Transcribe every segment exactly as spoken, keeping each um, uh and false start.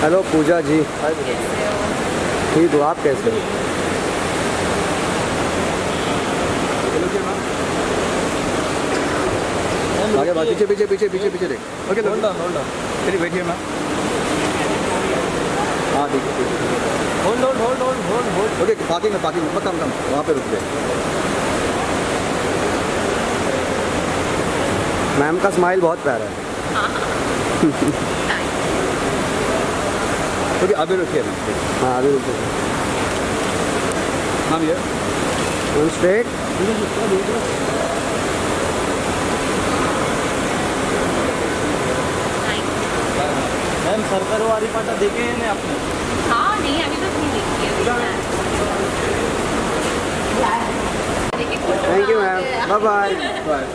Hello पूजा जी। ठीक हो, आप कैसे हो? आगे बात, पीछे पीछे पीछे पीछे पीछे देख। Okay hold on hold on, चलिए बैठिए मैम। हाँ ठीक है, hold hold hold hold hold hold. Okay parking में पार्किंग में कम कम वहाँ पे रुक गए। मैम का स्माइल बहुत प्यारा है। ओके अभी रुकिए मैम। हाँ अभी रुकिए मैम। ये स्ट्रेट मैम। सरकार वाली पाटा देखे हैं ना आपने? हाँ नहीं अभी तक नहीं देखी है। Thank you ma'am, bye bye bye.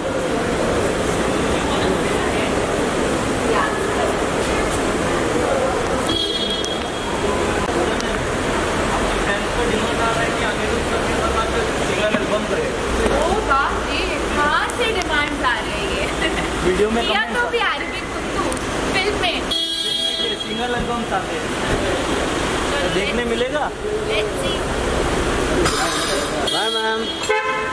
Demand आ रही है वीडियो में या तो भी आ रही कुत्तू फिल्म में सिंगल एल्बम चाहते हैं, देखने मिलेगा। Let's see. Bye ma'am.